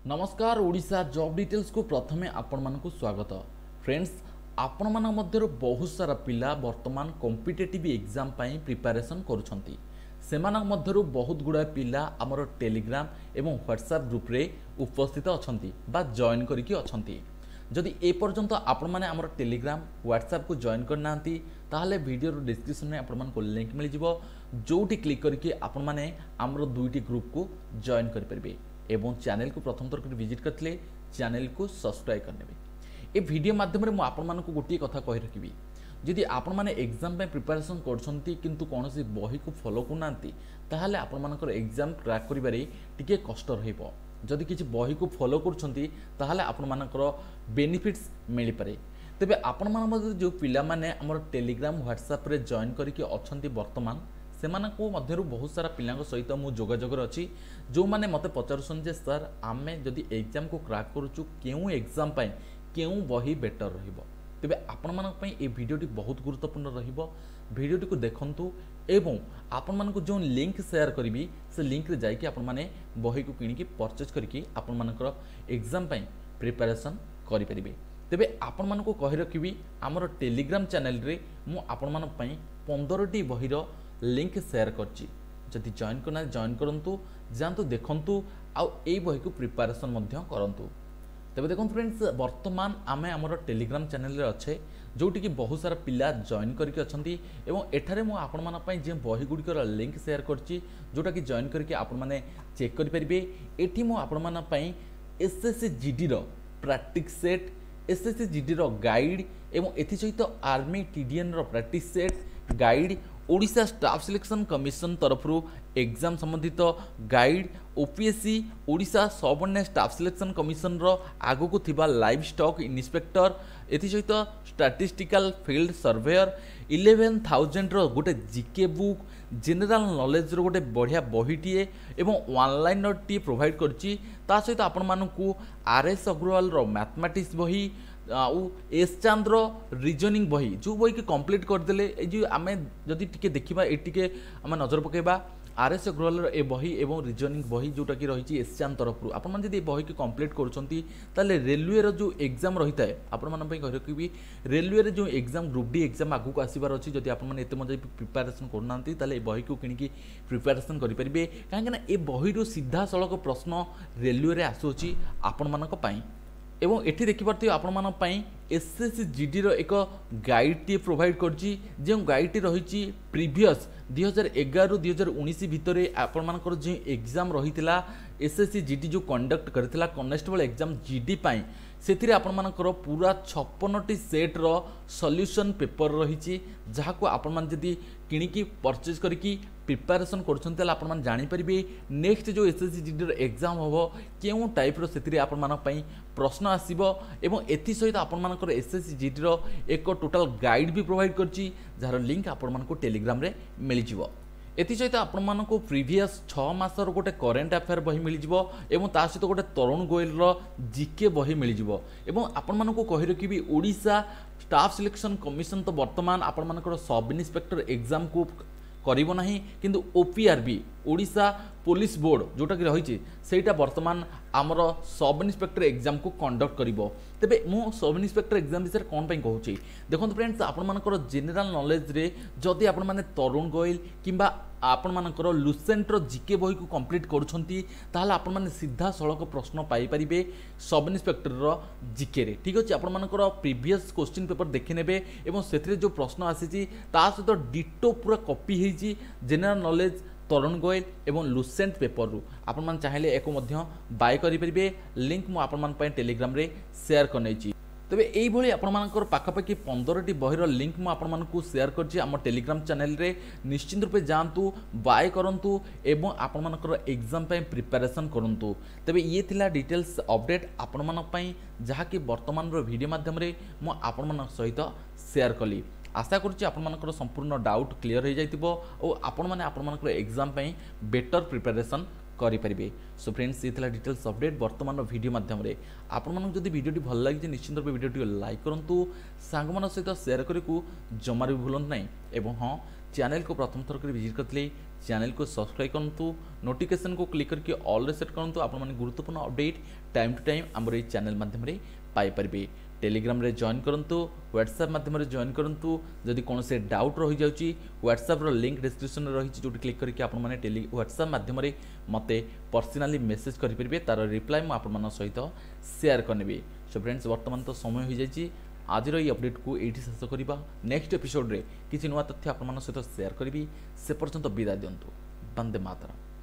नमस्कार Odisha job details को प्रथमे आपण मानकु स्वागत। फ्रेंड्स, आपण मान मध्यरु बहुत सारा पिला वर्तमान कॉम्पिटिटिव एग्जाम पई प्रिपरेशन करूछंती। सेमानक मध्यरु बहुत गुडा पिला हमर टेलीग्राम एवं व्हाट्सएप ग्रुप रे उपस्थित अछंती बा जॉइन करिकि अछंती। जदि ए पर्यंत आपण माने हमर टेलीग्राम व्हाट्सएप को जॉइन करनांती ताहले वीडियो रो डिस्क्रिप्शन में आपण मान को लिंक मिल जिवो, जोटी क्लिक करिकि आपण माने हमर दुईटी ग्रुप को जॉइन करि परबे एवं चैनल को प्रथम थर विजिट करते चैनल को सब्सक्राइब करने। ये वीडियो माध्यम मुझे आपण मानक गोटे कथा कही रखी, जदि आपण माने एग्जाम पे प्रिपरेशन करछंती किंतु कौन सी बही को फॉलो करना ताहले आपण मानकर एग्जाम क्रैक करिबारे टिके कष्ट रहिबो। जदि किछि बही को फॉलो करछंती ताहले आपण मानकर बेनिफिट्स मिल पारे। तेबे आपण मान मध्य जो पिला माने हमर टेलीग्राम व्हाट्सएप रे जॉइन करके अछंती वर्तमान सेमानकु मध्यरु बहुत सारा पिलांक सहित मु जोगाजोगर अछि जो माने मते पचारुसन जे सर आमे जदि एग्जाम को क्रैक करूछु केउ एग्जाम पय केउ बही बेटर रहिबो। तेबे आपण मानक पय ए वीडियोटी बहुत गुरुत्वपूर्ण रहिबो। वीडियोटी को देखंतु एवं आपण मानकु जो लिंक शेयर करिवि से लिंक रे जाई कि आपण माने बही को किनि कि परचेज करके आपण मानकर एग्जाम पय प्रिपरेशन करि परिबे। तेबे आपण मानकु कहि रखिबि हमर टेलीग्राम चैनल रे मु आपण मानक पय 15टी बहीर लिंक शेयर करची। जदि जॉइन करना जॉइन करंतु जानतु देखंतु आउ ए बही को प्रिपरेशन मध्य करंतु। तबे देखंतु फ्रेंड्स, वर्तमान आमे हमर टेलीग्राम चैनल रे अच्छे जोटी कि बहुत सारा पिला जॉइन करके अछंती एवं एठारे मु आपण मान पय जे बही गुडी लिंक शेयर करची जोटा कि जॉइन करके आपण माने चेक करि परिबे। एठी मु आपण मान पय एसएससी जीडी रो प्रैक्टिस सेट, एसएससी जीडी रो गाइड एवं एथि सहित आर्मी टीडीएन रो practice set guide, Odisha staff selection commission तरफ एग्जाम संबंधित guide, OPSC Odisha subordinate staff selection commission रो आगो को थिबा लाइव स्टॉक इन्स्पेक्टर, एथि सहित स्टैटिस्टिकल फील्ड सर्वेयर 11,000 रो गोटे जीके बुक, जनरल नॉलेज रो गोटे बढ़िया बहीटीए एवं ऑनलाइन टी प्रोवाइड करची। ता सहित आपण मानकु आरएस अग्रवाल रो मैथमेटिक्स बही आउ एस चांद्र रीजनिंग बही जो बही के कंप्लीट करदेले जो आम जदि टिके देखिबा ए टिके आम नजर पकेबा आरएस अग्रवाल ए बही एवं रीजनिंग बही जोटा कि रही एस चांद तरफ आपण मान जदि बही के कंप्लीट करूछंती ताले रेलवे रो जो एग्जाम रही थाए आपण मान पई कहि रखिबी रेलवे रे जो एग्जाम ग्रुप डी एग्जाम आगु को आसीबार अछि। जदि आपण मान एते मजे प्रिपरेशन करनांती ताले बही को किनि प्रिपरेशन करि परिबे, काहे ना ए बही रो सीधा सळक प्रश्न रेलवे रे आसुछि आपण मानक पई। एवं एठी देखि पारथि आपण मान पई एसएससी जीडी रो एक गाइड टी प्रोवाइड करछि जे गाइड टी रहिछि प्रीवियस 2011 रु 2019 भितरे आपण मानकर जे एग्जाम रहितला एसएससी जीडी जो कंडक्ट करथिला कॉन्स्टेबल एग्जाम जीडी पई सेथिरे आपण मानकर पूरा 56टी सेट रो सॉल्यूशन पेपर रहिछि जहाको आपण मान जदि किनिकी परचेज करिकी प्रिपरेशन करछन ताले आपण मान जानि परिबे नेक्स्ट जो एसएससी जीडी रो एग्जाम होबो केउ टाइप रो सेथिरे आपण मान पई प्रश्न आसीबो एवं एथि सहित आपण मानकर एसएससी जीडी रो एक टोटल गाइड भी प्रोवाइड करछि जार लिंक आपण मान को टेलीग्राम रे मिल जिवो। एथि सहित आपण मान को प्रीवियस 6 मासर गोटे करेंट अफेयर बही मिल जिवो एवं ता सहित गोटे तरुण गोयल रो जीके बही मिल जिवो। एवं आपण मान को कहि रखिबी ओडिशा स्टाफ सिलेक्शन कमिशन तो वर्तमान आपण मानकर सब इन्स्पेक्टर एग्जाम को करिबो नाही किंतु ओपीआरबी ओडिशा पुलिस बोर्ड जोटा कि रही सेटा वर्तमान आमर सब इन्स्पेक्टर एग्जाम को कंडक्ट करिबो। तेबे मु सब इन्स्पेक्टर एग्जाम विषय कोन पई कहूची देखो फ्रेंड्स, आपण मानकर जनरल नॉलेज रे जदि आपण माने तरुण गोयल किंबा आपण मानकर लुसेंट रो जीके बही को कंप्लीट करूछंती ताहले आपण माने सीधा सळक प्रश्न पाई परिबे सब इन्स्पेक्टर रो जीके रे। ठीक अछि, आपण मानकर प्रीवियस क्वेश्चन पेपर देखि नेबे एवं सेथिरे जो प्रश्न आसीची ता सहित डिटो पूरा कॉपी हेची जनरल नॉलेज तरुण गोयल एवं लुसेंट पेपर रु आपण मान चाहिले एको मध्य बाय करि परिबे। लिंक मु आपण मान पय टेलीग्राम रे शेयर करनेची। तबे एई भली आपण मानकर पाखापाखि 15टी बहीर लिंक मु आपण मानकु शेयर करछि हमर टेलीग्राम चैनल रे। निश्चित रूपे जानतु बाय करंतु एवं आपण मानकर एग्जाम पय प्रिपरेशन करंतु। तबे ये थिला डिटेल्स अपडेट आपण मान पय जहा कि वर्तमान रो वीडियो माध्यम रे मु आपण मान सहित शेयर कली। आशा करुच्ची आपण मानकर संपूर्ण डाउट क्लियर हो जाइतिबो और आपण माने आपण मानकर एग्जाम पय बेटर प्रिपरेशन करि परिबे। सो फ्रेंड्स, ये थिला डिटेल्स अपडेट वर्तमान वीडियो माध्यम रे। आपण मानक जदि वीडियोटी भल लागि निश्चित रूपे वीडियोटी लाइक करंतु सांग मन सहित शेयर करिकु जमार भी भूलंत नै एवं हां चैनल को प्रथम थर कर विजिट करते चैनल को सब्सक्राइब करूँ नोटिफिकेशन को क्लिक करके ऑल सेट करूँ आपण मैंने गुरुत्वपूर्ण अपडेट टाइम टू टाइम आमर चैनल माध्यम पाइपर टेलीग्राम रे जॉइन करंतु व्हाट्सएप माध्यम रे जॉइन करंतु जदि कौन से डाउट रही जाउची व्हाट्सएप रो लिंक डिस्क्रिप्शन रे रही जो क्लिक करके आपण माने व्हाट्सएप माध्यम रे मते पर्सनली मेसेज करि परिबे तार रिप्लाई म आपण मान सहित शेयर करनेबे। सो फ्रेंड्स वर्तमान तो समय हो जाइची आज ये अपडेट को ये शेष करवा नेक्स्ट एपिसोड रे किसी नुआ तथ्य आपण मान सहित शेयर करी से पर्यंत विदाय दिंतु। वंदे मातरम।